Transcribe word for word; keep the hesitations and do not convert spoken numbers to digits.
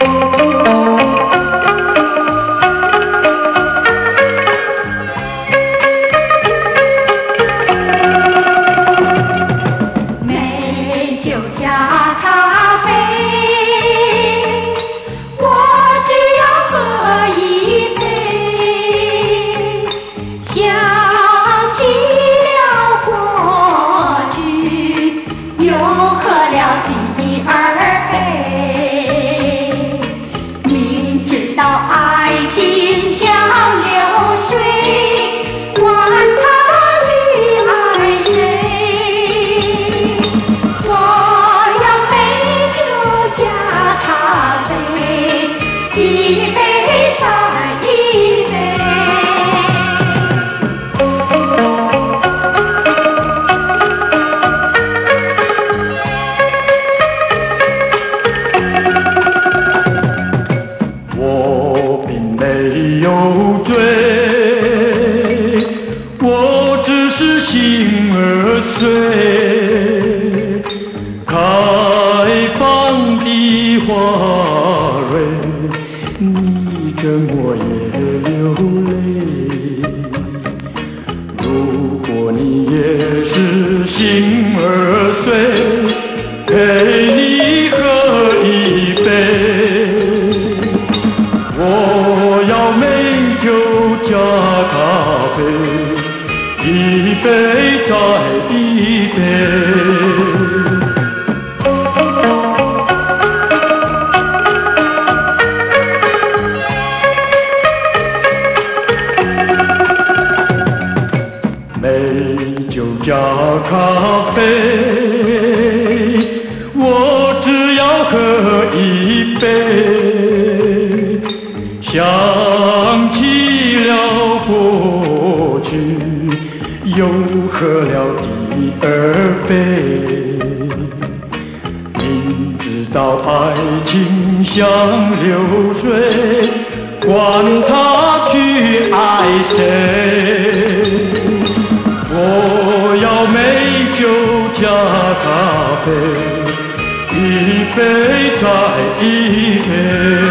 美酒加咖啡，我只要喝一杯。想起了过去，又喝了第二杯。明知道爱情像流水，管它去爱谁。我要美酒加咖啡，一杯再一杯。 我并没有醉，我只是心儿碎。开放的花蕊，你怎么也流泪？如果你也是心儿碎，陪你喝一杯。我要美酒加咖啡，一杯再一杯。美酒加咖啡，我只要喝一杯。想起了过去，又喝了第二杯。明知道爱情像流水，管他去爱谁。我要美酒加咖啡，一杯再一杯。